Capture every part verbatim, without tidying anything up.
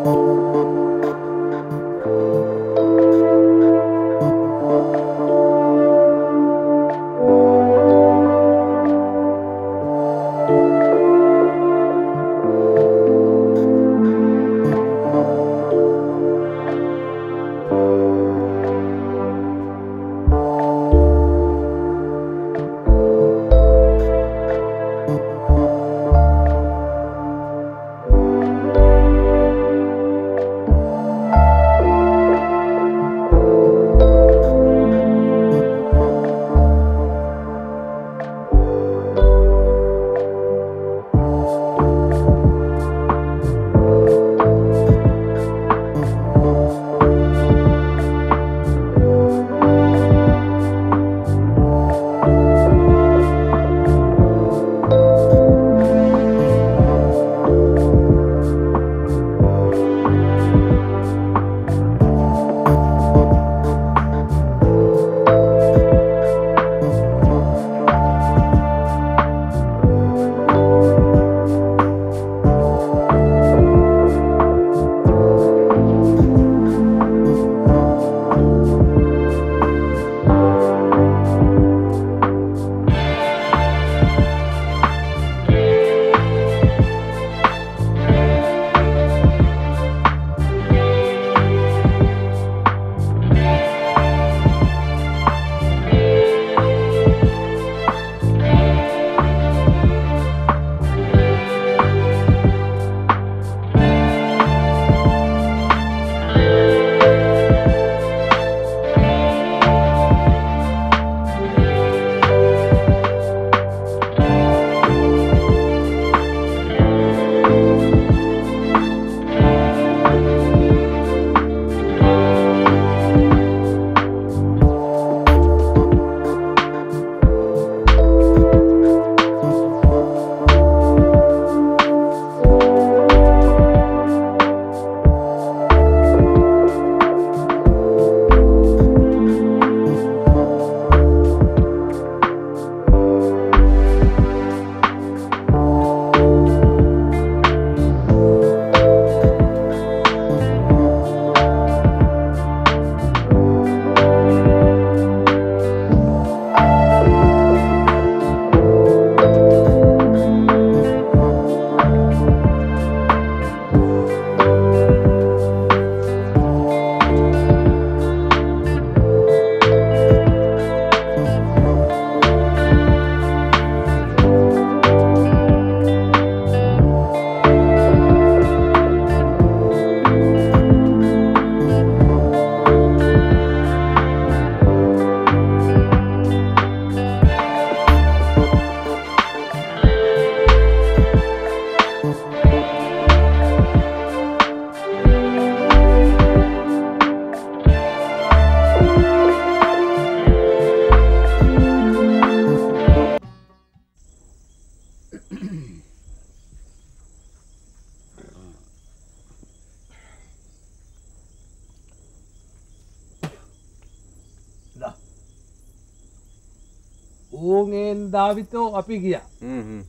ඌගෙන් දාවිතෝ අපි ගියා. හ්ම් හ්ම්.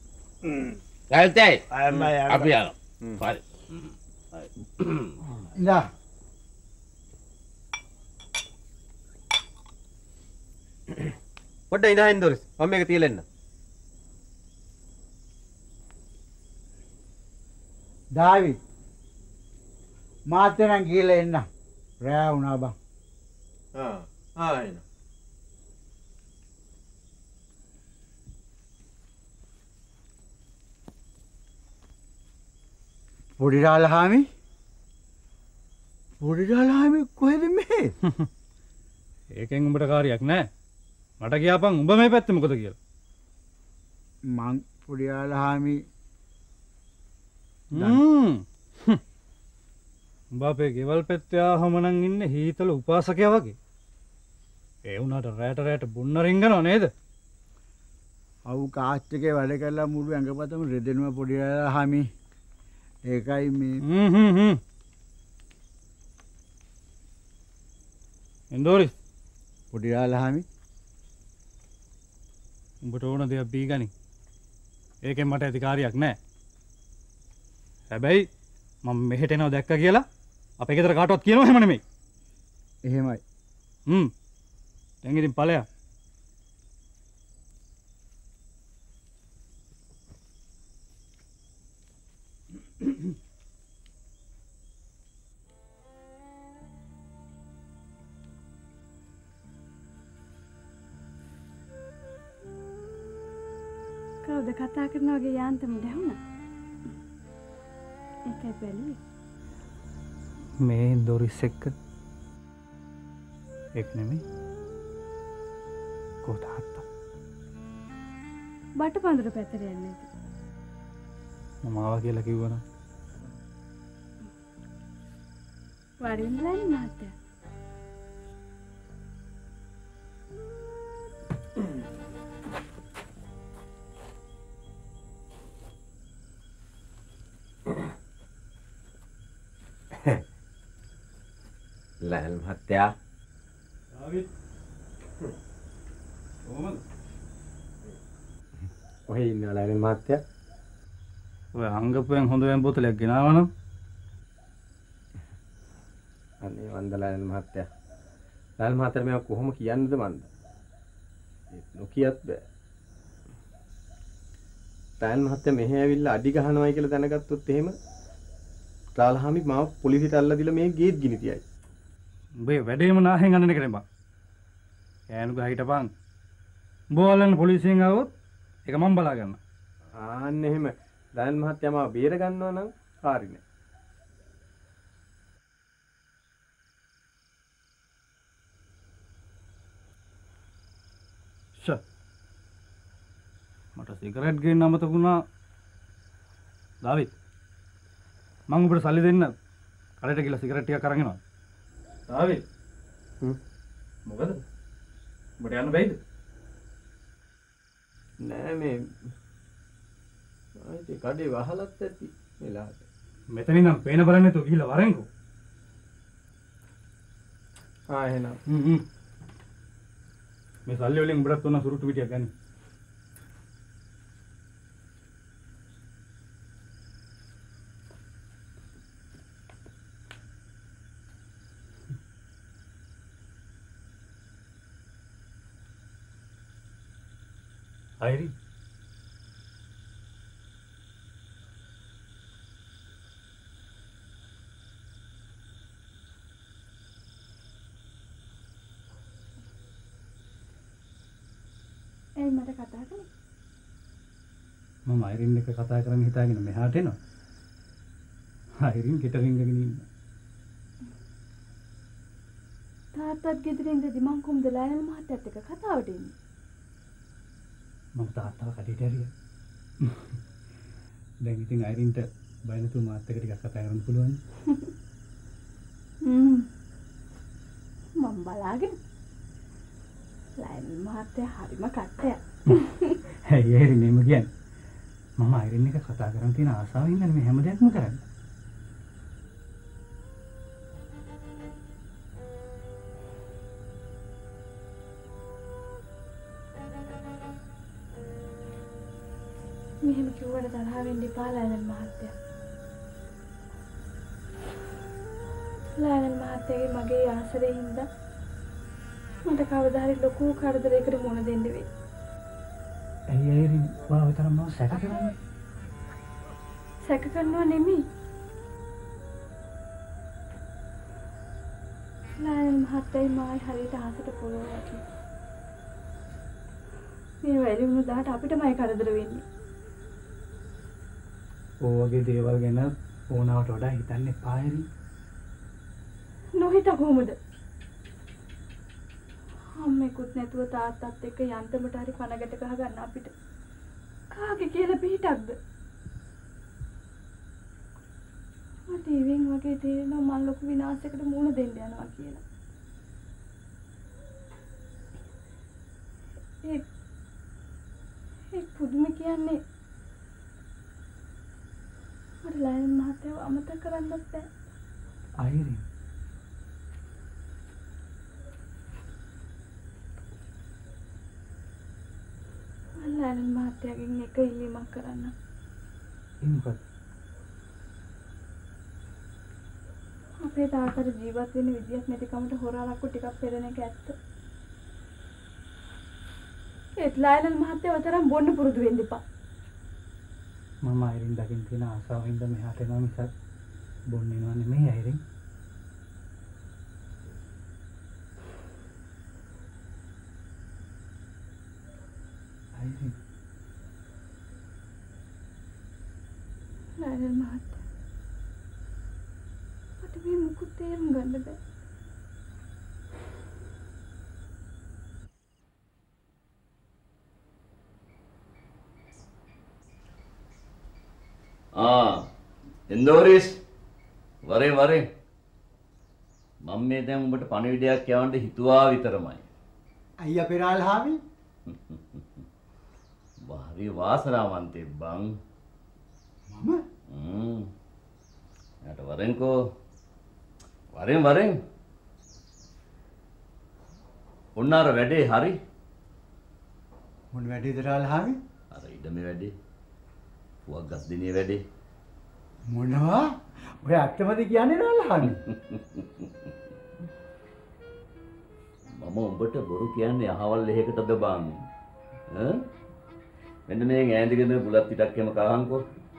ගල්තේ අපි යනවා. හරි. ඉඳා. පොඩ්ඩ ඉඳහින් දොරිස්. මම මේක තියලා එන්න. දාවි. මාත් නම් ගිහලා එන්න. රෑ වුණා බං. ආ ආ එන්න. පොඩිරාලහාමි පොඩිරාලහාමි කොහෙද මේ? ඒකෙන් උඹට කාර්යයක් නැහැ. මට කියපන් උඹ මේ පැත්තේ මොකද කියලා. මං පොඩිරාලහාමි හ්ම්. උඹ අපේ ගෙවල් පැත්තේ ආවම නම් ඉන්නේ හීතල උපාසකයා වගේ. ඒ වුණාට රැට රැට බොන්න රින්ගනව නේද? අවු කාස්ට් එකේ වැඩ කරලා මුළු ඇඟපතම රෙදෙනවා පොඩිරාලහාමි. ඒකයි මේ හ්ම් හ්ම් හ්ම් එන්දෝරිස් පොඩිරාලහාමි උඹට ඕන දෙයක් බීගනි. ඒකෙන් මට ඇති කාර්යයක් නැහැ. හැබැයි මම මෙහෙට එනවා දැක්කා කියලා අපේ ගෙදර කාටවත් කියනවා එහෙම නෙමෙයි. එහෙමයි. හ්ම්. දැන් ඉතින් ඵලයක්. කවුද කතා කරන වගේ යාන්තම දැහුණා. ඒකයි බැලුවේ. මේ දොරිස් එක්ක එක් නෙමෙයි. කොහොතාත්ත. බටපඳුර පැතර යන්නේ නැති. මම ආවා කියලා කිව්වනම් වාඩි වෙන්නලා ඉන්න මහත්තයා. ලයල් මහත්තයා. ආවිත්. කොහමද? ඔහේ ඉන්න ලයල් මහත්තයා. ඔය අංගපුවෙන් හොඳ වෙන බෝතලයක් ගෙනාවනම් අනේ වන්ද ලයල් මහත්තයා. ලයල් මහත්තයා මේක කොහොම කියන්නද මන්ද? ඒක නොකියත් බෑ. ලයල් මහත්තයා මෙහෙ ඇවිල්ලා අඩි ගහනවායි කියලා දැනගත්තොත් එහෙම රාලහාමි මාව පොලිසියට අල්ලලා දීලා මේ ගේට් ගිනි තියයි. උඹේ වැඩේම නාහෙන් අන්නන කරේ බං. කෑනු ගහ හිටපන්. උඹ වලන්න පොලිසියෙන් ආවොත් ඒක මම බලා ගන්නවා. ආන්න එහෙම ලයල් මහත්තයා මාව බේර ගන්නවා නම් හරි නෑ. ෂා. මට සිගරට් ගේන්න අමතක වුණා. දාවිත්. මම උඹට සල්ලි දෙන්න. කඩේට ගිහලා සිගරට් ටිකක් අරන් එනවා. දාවිත්. හ්ම්. මොකද? උඹට යන්න බැයිද? නෑ මේ ආයිත් කඩේ වහලත් ඇති වෙලාවට. මෙතන ඉඳන් පේන බලන්නේ තෝ ගිහලා වරෙන්කෝ. ආ එහෙනම්. හ්ම් හ්ම්. මේ සල්ලි වලින් උඹට උන සුරුට්ටු පිටියක් ගන්න. අයිරි ඒ මට කතා කරන්නේ. මම අයිරින් එක කතා කරන්න හිතාගෙන මෙහාට එනවා. අයිරින් ගෙට රින්ගගෙන ඉන්නවා. තාත්තත් ගෙදර ඉඳදී මං කොහොමද ලයනල් මහත්තයාත් එක්ක කතාවට එන්නේ? මම තාත්තව කඩේට ඇරියා. දැන් ඉතින් අයිරින්ට බය නැතුව මාත් එක්ක ටිකක් කතා කරන්න පුළුවන්. හ්ම්. මම බලාගෙන. ලයනල් මහත්තයා හරිම කට්ටයක්. ඇයි අයිරින් එහෙම කියන්නේ? මම අයිරින් එක කතා කරන් තියෙන ආසාවෙන් ඉන්නේ මේ හැම දෙයක්ම කරන්නේ. මෙහෙම කිව්වට තරහ වෙන්න එපා ලයනල් මහත්තයා. ලයනල් මහත්තයාගේ මගේ ආසරේ හින්දා මට කවදා හරි ලොකු කරදරයකට මුහුණ දෙන්න වෙයි. ඇයි අයිරින් ඔයාව තරම් මම සැක කරන්නේ? සැක කරනවා නෙමෙයි. ලයනල් මහත්තයයි මායි හරියට අහසට පොළොව වගේ. මේ වැඩි වුණු දාට අපිටමයි කරදර වෙන්නේ. ඔය වගේ දේවල් ගැන ඕනාවට වඩා හිතන්න එපා අයිරින්. නොහිත කොහොමද? අම්මෙකුත් නැතුව තාත්තත් එක්ක යන්තමට හරි පනගට ගහ ගන්න අපිට කාගේ කියලා පිටක්ද? මට ඉවෙන් වගේ තේරෙනවා මම ලොකු විනාශයකට මුහුණ දෙන්න යනවා කියලා. ඒ ඒ පුදුම කියන්නේ මට ලයනල් මහත්තයාව අමතක කරන්නත් බෑ. අයිරින් ලයනල් මහත්තයාගෙන් එක ඉල්ලීමක් කරන්න. ඒ මොකද? අපේ තාත්තට ජීවත් වෙන්න විදියක් නැති කමට හොරාලක්කු ටිකක් පෙරණ එක ඇත්ත. ඒත් ලයනල් මහත්තයා ඔතරම් බොන්න පුරුදු වෙන්න එපා. මම අයිරින් දකින්න තියෙන ආසාවෙන්ද මෙහාට එනවා මිසක් බොන්නේ නෝ නෙමෙයි අයිරින්. අයිරින් ලයනල් මහත්තයා මට මේ මුකුත් තේරුම් ගන්න බෑ. ආ එන්දෝරිස් වරේ වරේ මම මේ දැන් උඹට පණිවිඩයක් යවන්න හිතුවා විතරමයි. අයියා පෙරාල්හාමි හරි වාසනාවන්තේ බං. මම හ්ම් යට වරෙන්කෝ වරෙන් වරෙන් උන්නාර වැඩේ හරි. මොන වැඩේද රාල්හාමි? අර ඉඩමේ වැඩේ පුවක් ගස් දිනේ වැඩේ. මොනවා? ඔය අත්තමද කියන්නේ රාල්හාමි? මම උඹට බොරු කියන්නේ අහවල් එහෙකටද බං? ඈ මෙන්න මේ ඈඳගෙන බුලත් පිටක් එම කහංකෝ.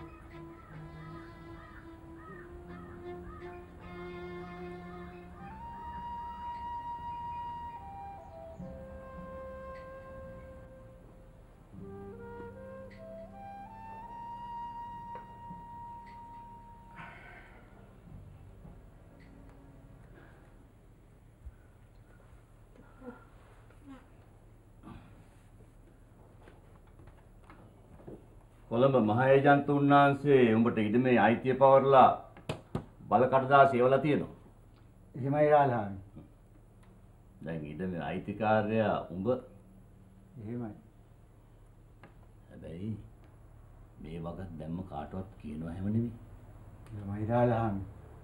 කොළඹ මහේජන්තුන් වහන්සේ උඹට ඉදමේ අයිතිය පවර්ලා බලකටදා සේවලා තියෙනවා. එහෙමයි රාල්හාමි. දැන් ඉදමේ අයිතිකාරයා උඹ. එහෙමයි. හැබැයි මේ වගත් දැම්ම කාටවත් කියනවා හැම නෙමෙයි. එහෙමයි රාල්හාමි.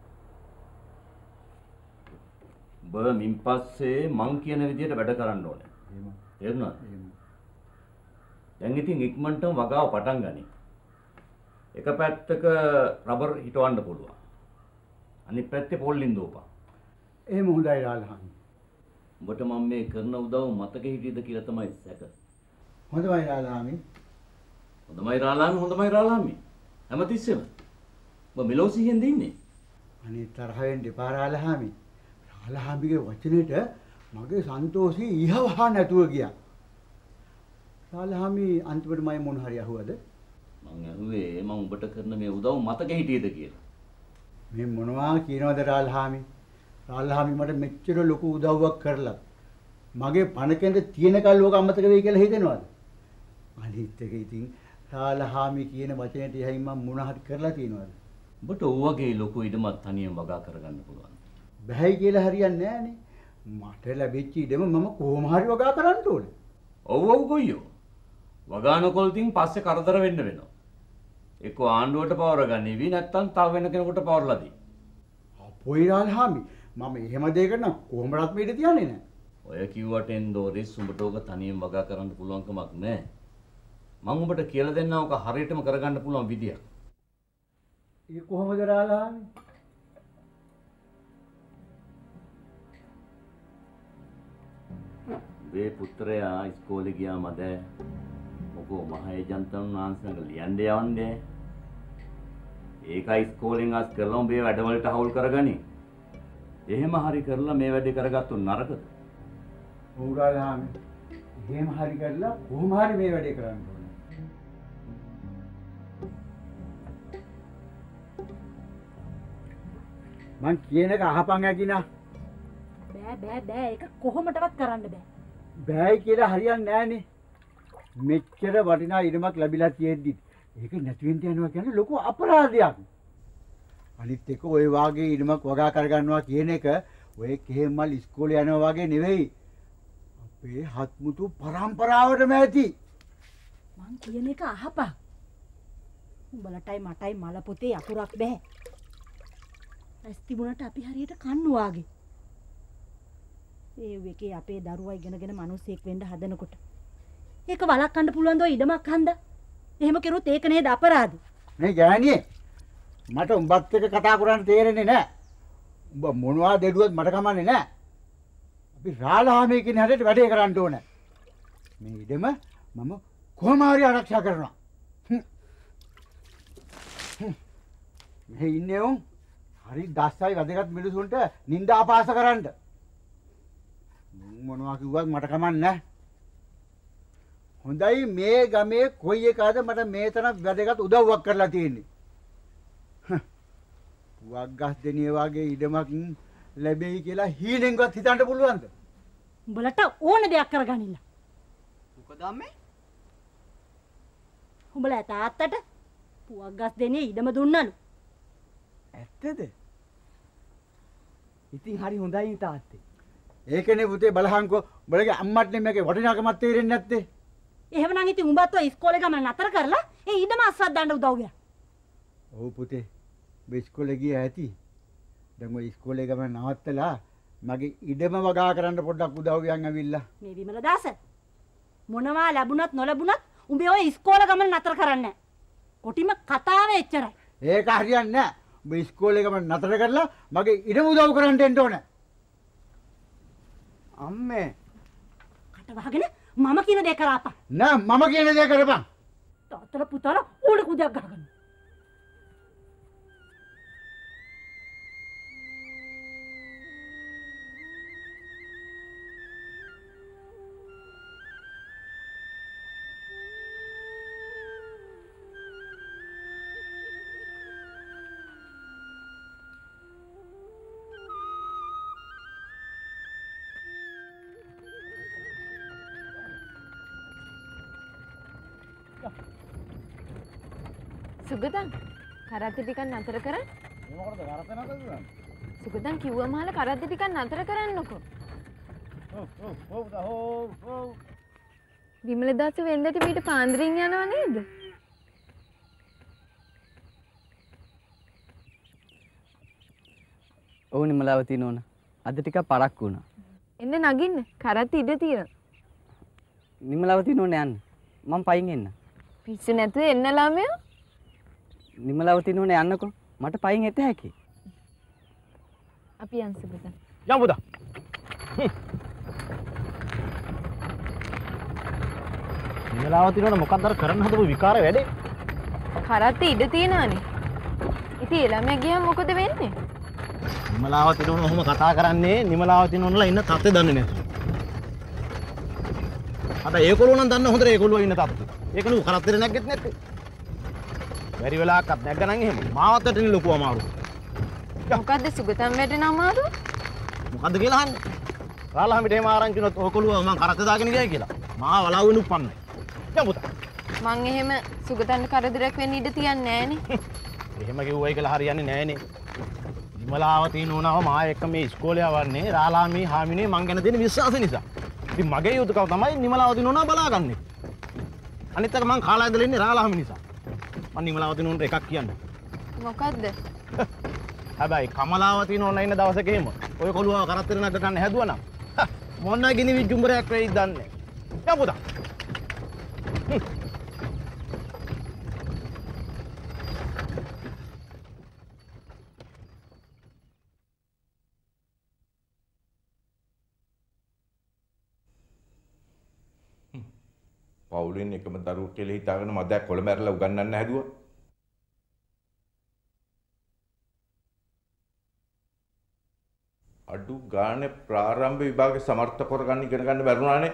උඹ මින් පස්සේ මං කියන විදිහට වැඩ කරන්න ඕනේ. එහෙමයි. තේරුණාද? එහෙමයි. දැන් ඉතින් ඉක්මනටම වගාව පටන් ගනි. එක පැත්තක රබර් හිටවන්න පුළුවන්. අනිත් පැත්තේ පොල්ලින් දෝපා. එහෙම හොඳයි රාල්හාමි. උඹට මම මේ කරන උදව් මතක හිටියද කියලා තමයි සැක. හොඳයි රාල්හාමි. හොඳමයි රාලාමි හොඳමයි රාලාමි. හැමතිස්සෙම. ඔබ මෙලොසියෙන් දෙන්නේ. අනේ තරහ වෙන්න එපා රාල්හාමි. රාල්හාමිගේ වචනෙට මගේ සන්තෝෂي ඉහවහා නැතුව ගියා. රාල්හාමි අන්තිමට මම මොන හරි අහුවද? මං අහුවේ මම උඹට කරන මේ උදව් මතක හිටියේද කියලා. මේ මොනවා කියනවද රාල්හාමි? රාල්හාමි මට මෙච්චර ලොකු උදව්වක් කරලා මගේ පණකෙන්ද තියෙනකල් ලෝක අමතක වෙයි කියලා හිතෙනවද? අනිත් එක ඉතින් රාල්හාමි කියන වචනේට එහයින් මම මොන හරි කරලා තියෙනවද? උඹට ඔය වගේ ලොකු ඉඩමක් තනියෙන් වගා කරගන්න පුළුවන්. බැහැයි කියලා හරියන්නේ නැහනේ. මට ලැබිච්ච ඉඩම මම කොහොම හරි වගා කරන්න ඕනේ. ඔව් ඔව් ගොයියෝ. වගානකොල්තින් පස්සේ කරදර වෙන්න වෙනවා. එක්ක ආණ්ඩුවට පවර ගන්නේවි නැත්නම් තව වෙන කෙනෙකුට පවරලා දී. අපොයි රාල්හාමි මම එහෙම දෙයකට නම් කොහොමවත් මේක තියන්නේ නැහැ. ඔය කිව්වට එන්දෝරිස් උඹට ඕක තනියෙන් වගා කරන්න පුළුවන් කමක් නැහැ. මම උඹට කියලා දෙන්නම් ඕක හරියටම කරගන්න පුළුවන් විදියක්. ඒක කොහොමද රාල්හාමි? මේ පුත්‍රයා ඉස්කෝලේ ගියා මද මොකෝ මහේජන්තන් වහන්සේට ලියන්න යවන්නේ. ඒකයි ඉස්කෝලෙන් අස් කරලා උඹේ වැඩවලට හවුල් කරගනි. එහෙම හරි කරලා මේ වැඩේ කරගත්තු නරකද? ඔව් රාල්හාමි. එහෙම හරි කරලා කොහොම හරි මේ වැඩේ කරන්න ඕනේ. මං කියන එක අහපන් ඇකිනා. බෑ බෑ බෑ ඒක කොහොමදවත් කරන්න බෑ. බෑයි කියලා හරියන්නේ නැහනේ. මෙච්චර වටිනා ඉඩමක් ලැබිලා තියෙද්දි ඒක නැති වෙන්න යනවා කියන්නේ ලොකු අපරාධයක්. අනිත් එක ඔය වාගේ ඉඩමක් වගා කරගන්නවා කියන එක ඔය කෙහෙමල් ඉස්කෝලේ යනවා වගේ නෙවෙයි. අපේ හත්මුතු පරම්පරාවටම ඇති. මං කියන එක අහපන්. උඹලටයි මටයි මල පොතේ අකුරක් බෑ. ඇස් තිබුණාට අපි හරියට කන්නු වාගේ. ඒ වෙකේ අපේ දරුවා ඉගෙනගෙන මිනිස්සෙක් වෙන්න හදනකොට ඒක වළක්වන්න පුළුවන් ද ඔය ඉඩමක් හන්දා? එහෙම කරුවොත් ඒක නේද අපරාධ? මේ ගෑණියේ මට උඹත් එක්ක කතා කරන්න තේරෙන්නේ නැහැ. උඹ මොනවා දෙඩුවත් මට කමන්නේ නැහැ. අපි රාලහාමී කියන හැටට වැඩේ කරන්න ඕනේ. මේ ඉඩම මම කොහොම හරි ආරක්ෂා කරනවා. මේ ඉන්නේ උන් හරි දස්සයි වැදගත් මිනිසුන්ට නිନ୍ଦා ආපාස කරන්න. මොනවා කිව්වත් මට කමන්නේ නැහැ. හොඳයි මේ ගමේ කොයි එකාද මට මේ තරම් වැදගත් උදව්වක් කරලා තියෙන්නේ. වග්ගස් දෙනිය වගේ ඉඩමක් ලැබෙයි කියලා හීනෙන්වත් හිතන්න පුළුවන්ද? උඹලට ඕන දෙයක් කරගනින්න. මොකද අම්මේ? උඹලා තාත්තට පුවක්ගස් දෙනිය ඉඩම දුන්නලු. ඇත්තද? ඉතින් හරි හොඳයි තාත්තේ. ඒකනේ පුතේ බලහන්කෝ උඹලගේ අම්මට මේකේ වටිනාකමක් තේරෙන්නේ නැත්තේ. එහෙමනම් ඉතින් උඹත් ඔය ඉස්කෝලේ ගමන නතර කරලා ඒ ඉඩම අස්වද්දන්න උදව් ගියා. ඔව් පුතේ. ඔබ ඉස්කෝලේ ගියා ඇති. දැන් ඔය ඉස්කෝලේ ගමන නවත්තලා මගේ ඉඩම වගා කරන්න පොඩ්ඩක් උදව් ගියන් ඇවිල්ලා. මේ විමල දාස මොනවා ලැබුණත් නොලැබුණත් උඹේ ඔය ඉස්කෝලේ ගමන නතර කරන්නේ නැහැ. කොටිම කතාව එච්චරයි. ඒක හරියන්නේ නැහැ. ඔබ ඉස්කෝලේ ගමන නතර කරලා මගේ ඉඩම උදව් කරන්න එන්න ඕනේ. අම්මේ කට වහගෙන මම කියන දේ කරාපන්. නෑ මම කියන දේ කරපන්. තාත්තලා පුතාලා ඕන කුදයක් ගහගන්න. සුගතන් කරද්දි ටිකක් නතර කරන්න. මොකටද කරත් නතර කරන්නේ? සුගතන් කිව්වම අහලා කරද්දි ටිකක් නතර කරන්නකෝ. ඔව් ඔව් ඔව් ඔව් ඔව්. විමල දාස වෙන්දට මීට පාන්දරින් යනවා නේද? ඔව් නිමලාවති නෝන. අද ටිකක් පරක් වුණා. එන්න නගින්න. කරත් ඉඩ තියෙනවා. නිමලාවති නෝන යන්න. මම පයින් එන්න. පිස්සු නැතුව එන්න ළමයා. නිමලාවති නෝන යන්නකෝ. මට පයින් එත හැකි. අපි යන් සුගතන්. යමු පුතා. නිමලාවති නෝන මොකක්ද අර කරන්න හදපු විකාර වැඩේ? කරත් ඉඩ තියෙනවානේ. ඉතින් ළමයා ගියාම මොකද වෙන්නේ? නිමලාවති නෝන ඔහොම කතා කරන්නේ නිමලාවති නෝනලා ඉන්න තත්ත්වය දන්නේ නැතුව. අද ඒගොල්ලෝ නම් දන්න හොඳට ඒගොල්ලෝ ඉන්න තත්ත්වය. ඒක නුඹ කරත්තේ නැග්ගෙත් නැත්තේ. බැරි වෙලාවක්වත් නැග්ගනම් එහෙම මාවත් ඇටනේ ලොකු අමාරු. මොකද්ද සුගතන් වැටෙන අමාරු? මොකද්ද කියලා අහන්නේ? රාලහාමිට එහෙම ආරංචි වුණොත් ඔයගොල්ලෝ මං කරත්තේ දාගෙන ගියයි කියලා. මා වලාවෙනු උප්පන්නයි. යමු පුතා. මං එහෙම සුගතන්ට කරදරයක් වෙන්න ඉඩ තියන්නේ නෑනේ. එහෙම කිව්වයි කියලා හරියන්නේ නෑනේ. නිමලාවති නෝනාව මා එක්ක මේ ඉස්කෝලේ ආවන්නේ රාලහාමි හාමිනේ මං ගැන තියෙන විශ්වාසය නිසා. ඉතින් මගේ යුතුයකම තමයි නිමලාවති නෝනාව බලාගන්නේ. අනිත් එක මං කාලා ඉඳලා ඉන්නේ රාලහාමි නිසා. මං නිමලාවති නෝනට එකක් කියන්නේ. මොකද්ද? හැබැයි කමලාවති නෝනා ඉන්න දවසක එහෙම ඔය කොළුව කරත්තර නග ගන්න හැදුවා නම් මොන ගිනි විජුම්බරයක් වෙයිද දන්නේ. යමු පුතා. පවුලෙන් එකම දරුවෙක් කියලා හිතාගෙන මදයක් කොළ මැරලා උගන්වන්න හැදුවා. අඩු ගානේ ප්‍රාරම්භ විභාගේ සමර්ථ කරගන්න ඉගෙන ගන්න බැරුණානේ.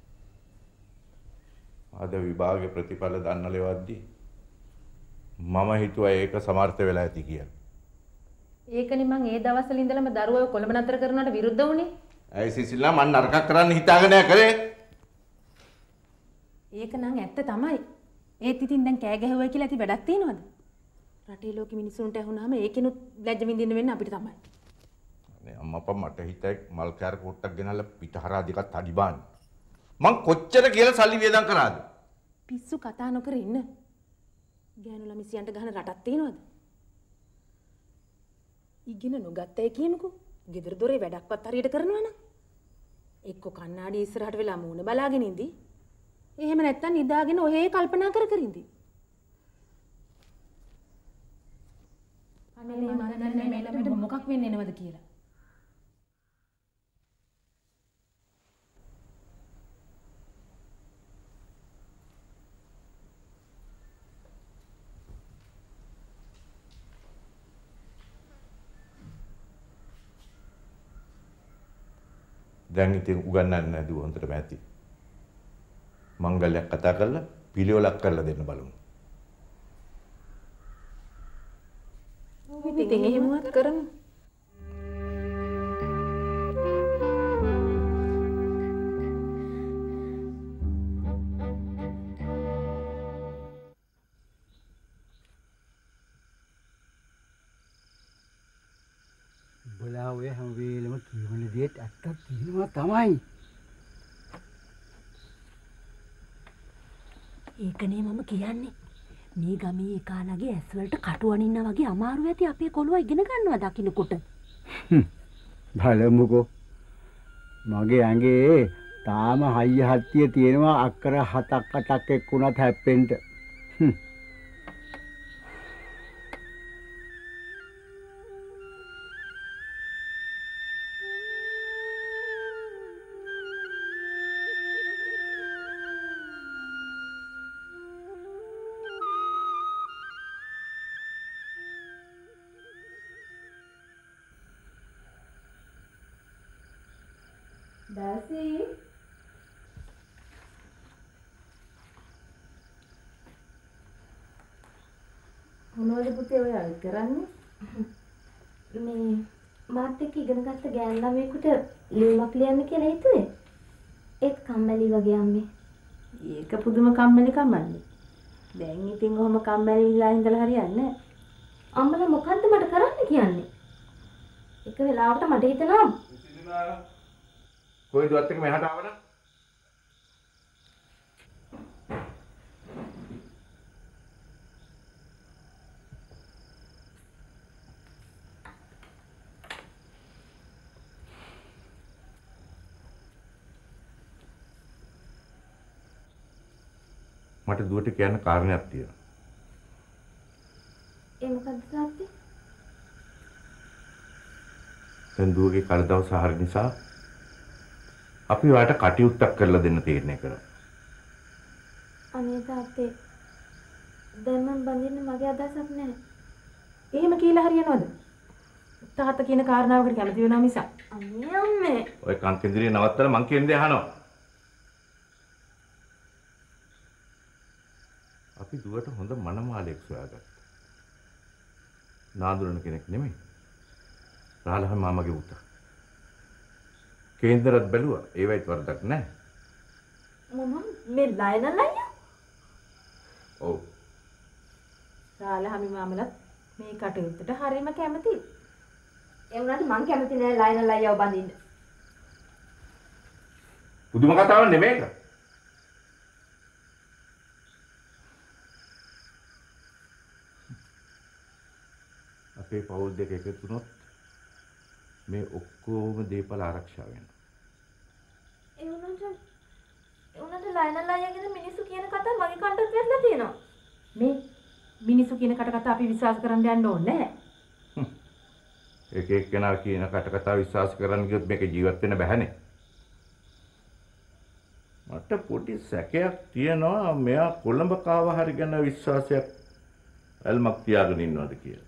අද විභාගේ ප්‍රතිඵල දන්න ලෙවද්දි මම හිතුවා ඒක සමර්ථ වෙලා ඇති කියලා. ඒකනේ මං ඒ දවස්වල ඉඳලම දරුවව කොළඹ නතර කරනවට විරුද්ධ වුණේ. ඇයි සිසිල්ලා මන් නරකක් කරන්න හිතාගෙන කරේ? ඒක නම් ඇත්ත තමයි. ඒත් ඉතින් දැන් කෑ ගැහුවයි කියලා ඇති වැඩක් තියනවද? රටේ ලෝකෙ මිනිස්සුන්ට ඇහුනහම ඒකිනුත් ලැජ්ජ විඳින්න වෙන්නේ අපිට තමයි. අනේ අම්මපා මට හිතයි මල් කෑර කොට්ටක් ගෙනල්ලා පිටහරා දෙකක් අඩි බාන්න. මං කොච්චර කියලා සල්ලි වියදම් කරාද? පිස්සු කතා නොකර ඉන්න. ගෑනු ළමිසියන්ට ගහන රටක් තියනවද? ඉගෙන නොගත්තයි කියමුකෝ. ගෙදර දොරේ වැඩක්වත් හරියට කරනවා නම් එක්ක කණ්ණාඩි ඉස්සරහට වෙලා මූණ බලාගෙන ඉඳි. එහෙම නැත්තම් නිදාගෙන ඔහේ කල්පනා කර කර ඉඳි. අනේ මම දන්නේ මේ ළමයට මොකක් වෙන්න එනවද කියලා. දැන් ඉතින් උගන්නන්න නැදුව හොඳටම ඇති. මංගල්‍යයක් කතා කරලා පිළිවෙලක් කරලා දෙන්න බලමු. ඉතින් එහෙමවත් කරමු. බලා ඔය හැම වෙලෙම කියවන දේත් ඇත්තක් කියනවා තමයි. ඒකනේ මම කියන්නේ. මේ ගමේ එකාලගේ ඇස් වලට කටු අනින්න වගේ අමාරු ඇති අපේ කොළුව ඉගෙන ගන්නවා දකින්නකොට. බලමුකෝ. මගේ ඇඟේ තාම හයිය හත්තිය තියෙනවා අක්කර හතක් අටක් එක්කුණත් හැප්පෙන්න. දාසී මොනවද පුතේ ඔය අර කරන්නේ? මේ මාත් එක්ක ඉගෙන ගත්ත ගෑන් ළමයෙකුට ලියුමක් ලියන්න කියලා හිතුවේ. ඒත් කම්මැලි වගේ අම්මේ. ඒක පුදුම කම්මැලි කම්මැලි. දැන් ඉතින් ඔහොම කම්මැලි විලා ඉඳලා හරියන්නේ නැහැ. අම්මලා මොකද්ද මට කරන්න කියන්නේ? එක වෙලාවකට මට හිතෙනවා කොයිද වත් එක මෙහාට ආවනම් මට දුවට කියන්න කාරණයක් තියෙනවා. ඒ මොකද්ද තාත්තේ? දැන් දුවගේ කලදවස හරිය නිසා අපි ඔයාලට කටයුත්තක් කරලා දෙන්න තීරණය කරා. අනේ තාත්තේ දැන් මම බඳින්න මගේ අදහසක් නැහැ. එහෙම කියලා හරියනවද? තාත්තා කියන කාරණාවකට කැමති වෙනා මිසක්. අම්මේ අම්මේ. ඔය කන්තින්දිරිය නවත්තලා මං කියන දේ අහනවා. අපි දුවට හොඳ මනමාලයෙක් සොයාගත්තා. නාඳුරන කෙනෙක් නෙමෙයි. රාලහ මාමගේ පුතා. කේන්දරත් බැලුවා. ඒවයිත් වරදක් නැහැ. මොනවා මේ ලයන ලයියා? ඔව්. රාලහමි මාමලත් මේ කටයුත්තට හරියම කැමතියි. ඒ වුණාට මං කැමති නෑ ලයන ලයියාව බඳින්න. පුදුම කතාවක් නෙමෙයි ඒක. අපේ පවුල් දෙක එකතු වුණොත් මේ ඔක්කොම දීපල ආරක්ෂා වෙනවා. ඒ වුණාට ඒ වුණාට ලයන ලයියා කියන මිනිස්සු කියන කතාව මගේ කන්ටත් වැටලා තියෙනවා. මේ මිනිස්සු කියන කට කතා අපි විශ්වාස කරන්න යන්න ඕනේ නැහැ. එක එක්කෙනා කියන කට කතා විශ්වාස කරන්න ගියොත් මේක ජීවත් වෙන්න බැහැනේ. මට පොඩි සැකයක් තියෙනවා මෙයා කොළඹ කාව හරි ගැන විශ්වාසයක් ඇල්මක් තියාගෙන ඉන්නවද කියලා.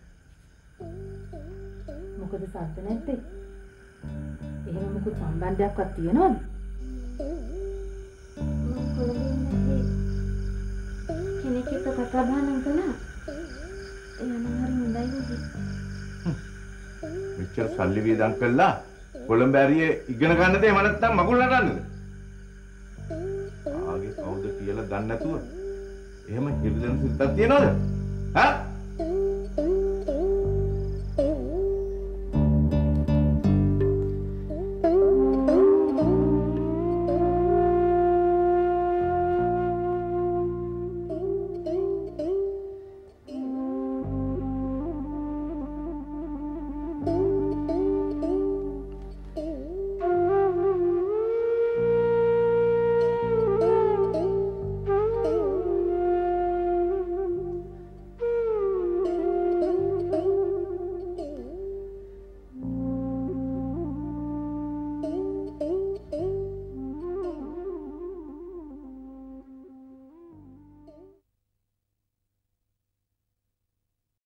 මොකද සද්ද නැත්තේ? එහෙම මොකද සම්බන්ධයක්වත් තියෙනවද? මම කොළඹ කෙනෙක් එක්ක කතා බහ නම් කළා. එයානම් හරි හොඳයි වගේ. මෙච්චර සල්ලි වියදම් කළා කොළඹ ඇරියේ ඉගෙන ගන්නද එහෙම නැත්නම් මගුල් නටන්නද? ආගේ කවුද කියලා දන්නේ නැතුව එහෙම හිරිදෙන සිද්දක් තියනවද? හා?